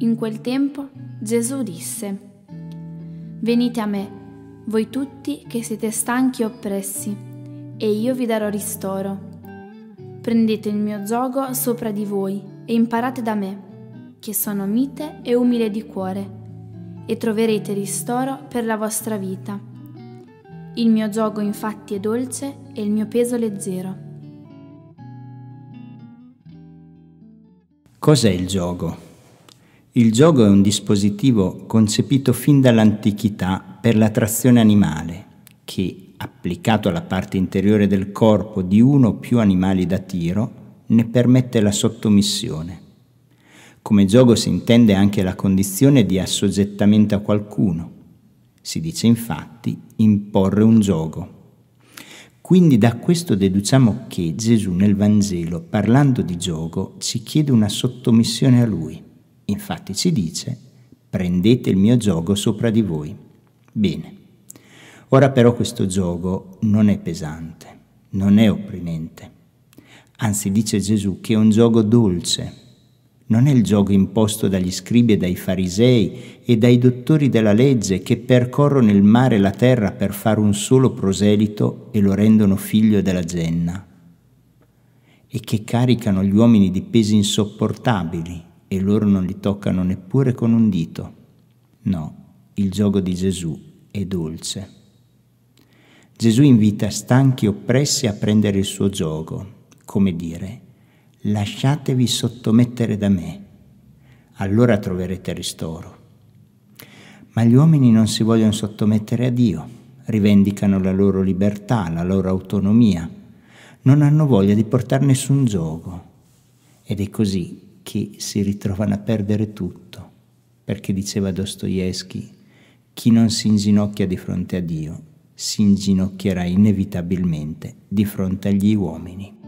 In quel tempo Gesù disse: «Venite a me, voi tutti che siete stanchi e oppressi, e io vi darò ristoro. Prendete il mio giogo sopra di voi e imparate da me, che sono mite e umile di cuore, e troverete ristoro per la vostra vita. Il mio giogo infatti è dolce e il mio peso leggero». Cos'è il giogo? Il giogo è un dispositivo concepito fin dall'antichità per la trazione animale che, applicato alla parte interiore del corpo di uno o più animali da tiro, ne permette la sottomissione. Come giogo si intende anche la condizione di assoggettamento a qualcuno. Si dice infatti imporre un giogo. Quindi da questo deduciamo che Gesù nel Vangelo, parlando di giogo, ci chiede una sottomissione a Lui. Infatti ci dice: prendete il mio giogo sopra di voi. Bene, ora però questo giogo non è pesante, non è opprimente. Anzi dice Gesù che è un giogo dolce. Non è il giogo imposto dagli scribi e dai farisei e dai dottori della legge che percorrono il mare e la terra per fare un solo proselito e lo rendono figlio della genna, e che caricano gli uomini di pesi insopportabili e loro non li toccano neppure con un dito. No, il giogo di Gesù è dolce. Gesù invita stanchi e oppressi a prendere il suo giogo, come dire: lasciatevi sottomettere da me, allora troverete ristoro. Ma gli uomini non si vogliono sottomettere a Dio, rivendicano la loro libertà, la loro autonomia, non hanno voglia di portare nessun giogo, ed è così che si ritrovano a perdere tutto, perché diceva Dostoevskij: chi non si inginocchia di fronte a Dio si inginocchierà inevitabilmente di fronte agli uomini.